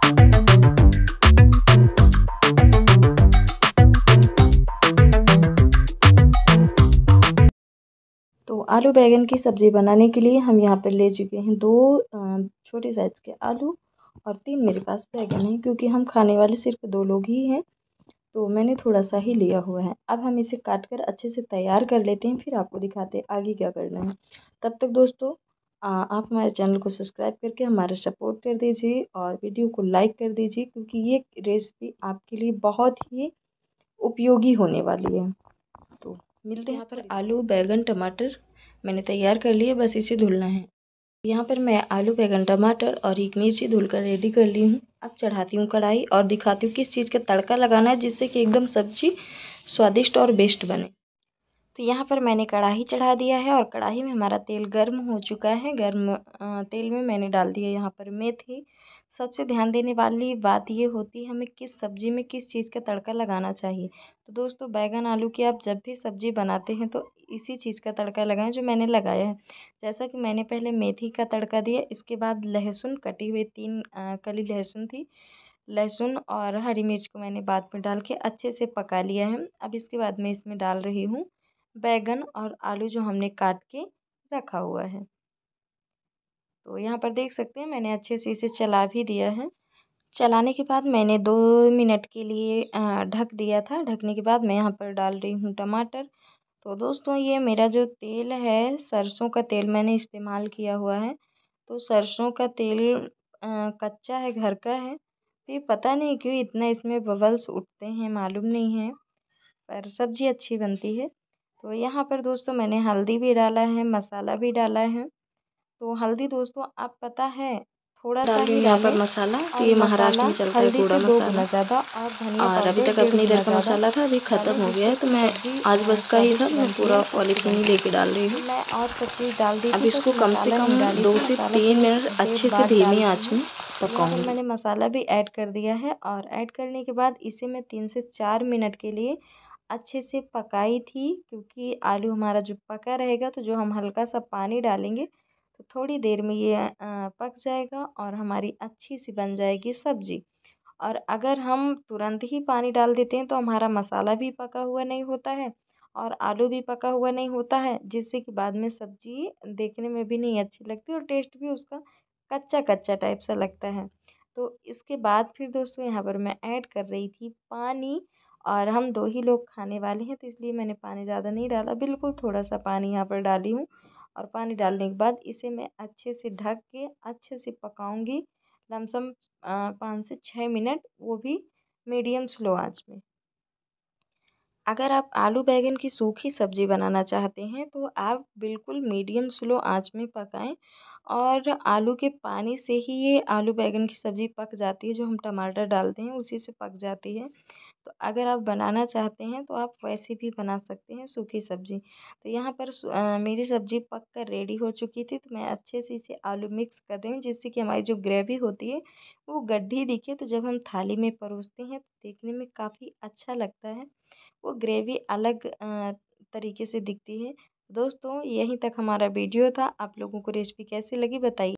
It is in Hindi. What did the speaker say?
तो आलू बैंगन की सब्ज़ी बनाने के लिए हम यहाँ पर ले चुके हैं 2 छोटे साइज़ के आलू और 3 मेरे पास बैंगन हैं, क्योंकि हम खाने वाले सिर्फ 2 लोग ही हैं, तो मैंने थोड़ा सा ही लिया हुआ है। अब हम इसे काट कर अच्छे से तैयार कर लेते हैं, फिर आपको दिखाते हैं आगे क्या करना है। तब तक दोस्तों आप हमारे चैनल को सब्सक्राइब करके हमारा सपोर्ट कर दीजिए और वीडियो को लाइक कर दीजिए, क्योंकि ये रेसिपी आपके लिए बहुत ही उपयोगी होने वाली है। तो मिलते हैं। यहाँ पर आलू बैंगन टमाटर मैंने तैयार कर लिए, बस इसे धुलना है। यहाँ पर मैं आलू बैंगन टमाटर और एक मिर्ची धुलकर रेडी कर ली हूँ। अब चढ़ाती हूँ कढ़ाई और दिखाती हूँ किस चीज़ का तड़का लगाना है, जिससे कि एकदम सब्जी स्वादिष्ट और बेस्ट बने। तो यहाँ पर मैंने कढ़ाई चढ़ा दिया है और कढ़ाई में हमारा तेल गर्म हो चुका है। गर्म तेल में मैंने डाल दिया यहाँ पर मेथी। सबसे ध्यान देने वाली बात ये होती है हमें किस सब्ज़ी में किस चीज़ का तड़का लगाना चाहिए। तो दोस्तों बैंगन आलू की आप जब भी सब्ज़ी बनाते हैं तो इसी चीज़ का तड़का लगाएं जो मैंने लगाया है। जैसा कि मैंने पहले मेथी का तड़का दिया, इसके बाद लहसुन कटी हुई 3 कली लहसुन थी। लहसुन और हरी मिर्च को मैंने बाद में डाल के अच्छे से पका लिया है। अब इसके बाद मैं इसमें डाल रही हूँ बैंगन और आलू जो हमने काट के रखा हुआ है। तो यहाँ पर देख सकते हैं मैंने अच्छे से इसे चला भी दिया है। चलाने के बाद मैंने 2 मिनट के लिए ढक दिया था। ढकने के बाद मैं यहाँ पर डाल रही हूँ टमाटर। तो दोस्तों ये मेरा जो तेल है सरसों का तेल मैंने इस्तेमाल किया हुआ है। तो सरसों का तेल कच्चा है, घर का है। तो ये पता नहीं क्यों इतना इसमें बबल्स उठते हैं, मालूम नहीं है, पर सब्ज़ी अच्छी बनती है। तो यहाँ पर दोस्तों मैंने हल्दी भी डाला है, मसाला भी डाला है। तो हल्दी दोस्तों आप पता है थोड़ा सा डाल रही ही हूँ यहाँ पर डालें, मसाला। तो और ये महाराष्ट्र मसाला में चलता है हल्दी कूड़ा से 2 मसाला। गुना ज़्यादा और धनिया और अभी पाउडर तक 1.5 अपने इधर गुना का ज़्यादा मसाला था, अभी डालें, ख़त्म हो गया है, तो जिससे कि मैं सब्ज़ी आज बस का ही था, स्वादिष्ट मैं बनती पूरा है, अच्छी पॉलीथीन ही बनती है। लेके डाल रही तो हूँ। मैं और सब चीज़ डाल दी अब थी, बस इसको कम से मसाला नहीं कम डाली 2 थी। से मसाला 3 थोड़ी मिनट देर अच्छे से बाद धीमी डाल रही आंच हूँ। में तो यहाँ पर पकाऊंगी। मैंने मसाला भी ऐड कर दिया है और ऐड करने के बाद इसे मैं 3 से 4 मिनट के लिए अच्छे से पकाई थी, क्योंकि आलू हमारा जो पका रहेगा तो जो हम हल्का सा पानी डालेंगे तो थोड़ी देर में ये पक जाएगा और हमारी अच्छी सी बन जाएगी सब्ज़ी। और अगर हम तुरंत ही पानी डाल देते हैं तो हमारा मसाला भी पका हुआ नहीं होता है और आलू भी पका हुआ नहीं होता है, जिससे कि बाद में सब्ज़ी देखने में भी नहीं अच्छी लगती और टेस्ट भी उसका कच्चा कच्चा टाइप सा लगता है। तो इसके बाद फिर दोस्तों यहाँ पर मैं ऐड कर रही थी पानी, और हम 2 ही लोग खाने वाले हैं तो इसलिए मैंने पानी ज़्यादा नहीं डाला, बिल्कुल थोड़ा सा पानी यहाँ पर डाली हूँ। और पानी डालने के बाद इसे मैं अच्छे से ढक के अच्छे से पकाऊंगी, लमसम 5 से 6 मिनट, वो भी मीडियम स्लो आंच में। अगर आप आलू बैंगन की सूखी सब्ज़ी बनाना चाहते हैं तो आप बिल्कुल मीडियम स्लो आंच में पकाएं, और आलू के पानी से ही ये आलू बैंगन की सब्ज़ी पक जाती है, जो हम टमाटर डालते हैं उसी से पक जाती है। तो अगर आप बनाना चाहते हैं तो आप वैसे भी बना सकते हैं सूखी सब्ज़ी। तो यहाँ पर मेरी सब्ज़ी पक कर रेडी हो चुकी थी, तो मैं अच्छे से इसे आलू मिक्स कर रही हूँ, जिससे कि हमारी जो ग्रेवी होती है वो गड्ढी दिखे, तो जब हम थाली में परोसते हैं तो देखने में काफ़ी अच्छा लगता है, वो ग्रेवी अलग तरीके से दिखती है। दोस्तों यहीं तक हमारा वीडियो था। आप लोगों को रेसिपी कैसी लगी बताइए।